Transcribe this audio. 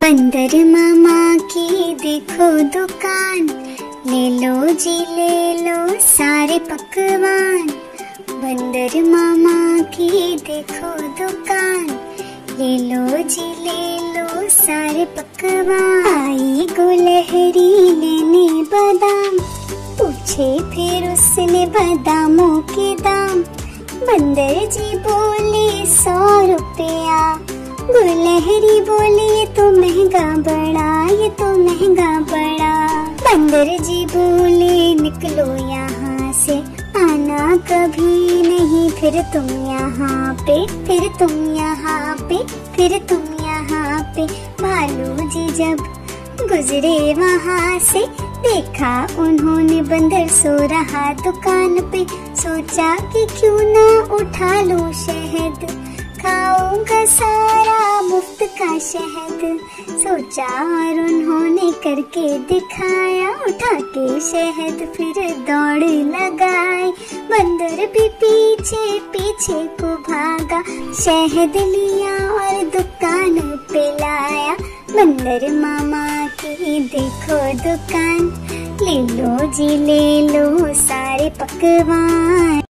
बंदर मामा की देखो दुकान, ले लो जी ले लो सारे पकवान। बंदर मामा की देखो दुकान, ले लो जी ले लो सारे पकवान। आई गुलहरी लेने बादाम, पूछे फिर उसने बादामों के दाम। बंदर जी बोले 100 रुपया, गुलहरी बोली ये तो महंगा बड़ा, ये तो महंगा बड़ा। बंदर जी बोले निकलो यहाँ से, आना कभी नहीं फिर तुम यहाँ पे, फिर तुम यहाँ पे, फिर तुम यहाँ पे। भालू जी जब गुजरे वहाँ से, देखा उन्होंने बंदर सो रहा दुकान पे। सोचा कि क्यों ना उठा लो शहद, खाऊंगा सारा मुफ्त का शहद। सोचा और उन्होंने करके दिखाया, उठा के शहद फिर दौड़ लगाई। बंदर भी पीछे पीछे को भागा, शहद लिया और दुकान पे लाया। बंदर मामा की देखो दुकान, ले लो जी ले लो सारे पकवान।